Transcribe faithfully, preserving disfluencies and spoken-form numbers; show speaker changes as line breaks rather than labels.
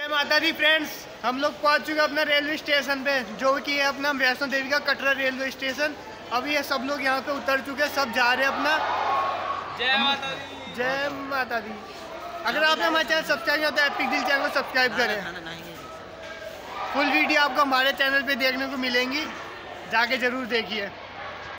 माता दी फ्रेंड्स, हम लोग पहुंच चुके अपना रेलवे स्टेशन पे, जो कि है अपना वैष्णो देवी का कटरा रेलवे स्टेशन। अभी ये सब लोग यहाँ पे उतर चुके हैं, सब जा रहे हैं अपना।
जय माता दी।
जय माता दी। अगर आपने हमारे चैनल सब्सक्राइब किया तो एपिक दिल चैनल को सब्सक्राइब करें। फुल वीडियो आपको हमारे चैनल पे देखने को मिलेंगी, जाके जरूर देखिए।